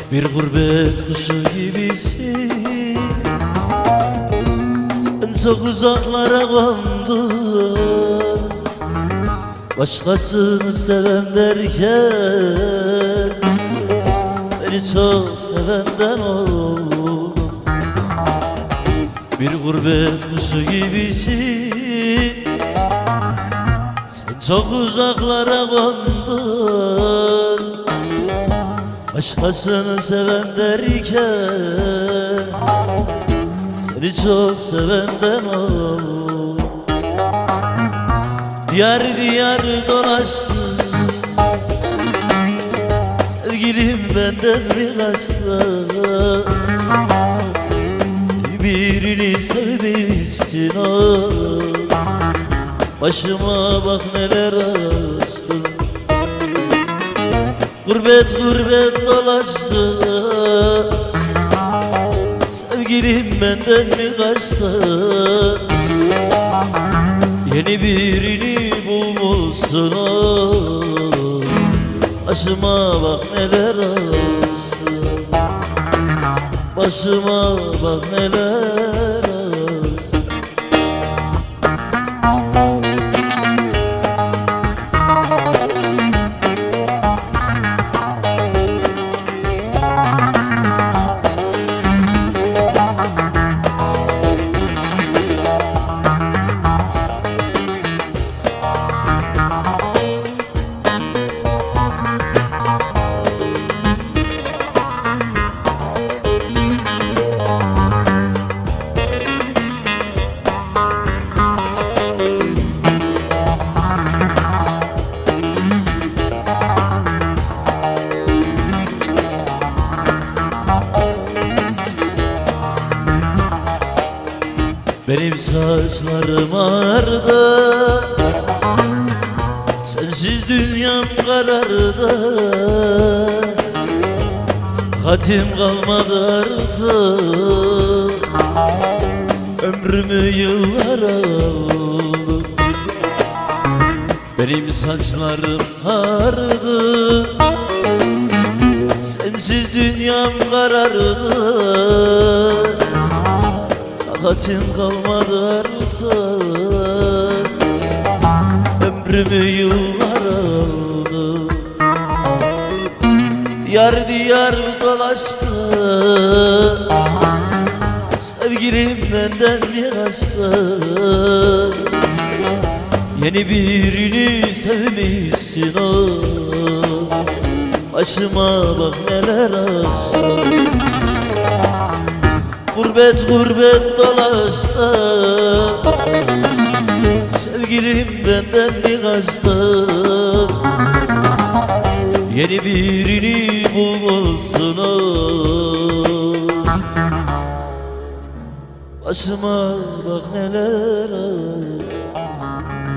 Bir gurbet kuşu gibisin, sen çok uzaklara kondun. Başkasını sevem derken beni çok sevenden oldum. Bir gurbet kuşu gibisin, sen çok uzaklara kondun. Başkasını seven derken seni çok sevenden oldum. Diyar diyar dolaştım, sevgilim benden mi kaçtı? Birini sevmişsin o, başıma bak neler açtım. Gurbet gurbet dolaştı, sevgilim benden mi kaçtı? Yeni birini bulmuşsun o, başıma bak neler açtı. Başıma bak neler açtı. Benim saçlarım ağardı, sensiz dünyam karardı. Hatim kalmadı artık, ömrümü yıllara aldım. Benim saçlarım ağardı, sensiz dünyam karardı. Takatim kalmadı artık, ömrümü yıllar aldı. Diyar diyar dolaştı, sevgilim benden mi kaçtı? Yeni birini sevmişsin o, başıma bak neler açtı. Gurbet gurbet dolaştı, sevgilim benden mi kaçtı? Yeni birini bulmuşsun o, başıma bak neler açtı.